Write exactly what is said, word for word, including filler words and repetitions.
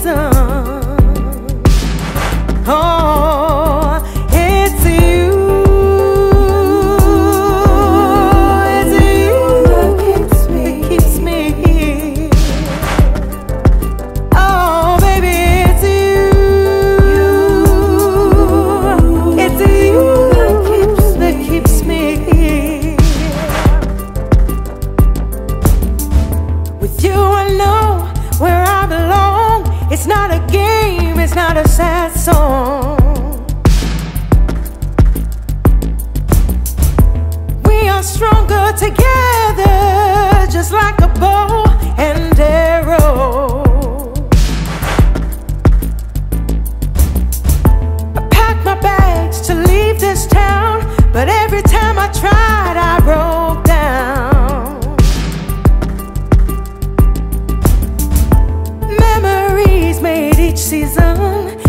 season. Oh, it's you, it's you that keeps me, that keeps me. Oh, baby, it's you, it's you that keeps, that keeps me. With you, I know where I belong. It's not a game, it's not a sad song. We are stronger together, just like a bow and arrow. I packed my bags to leave this town, but every time I tried, I broke down. Memories made each season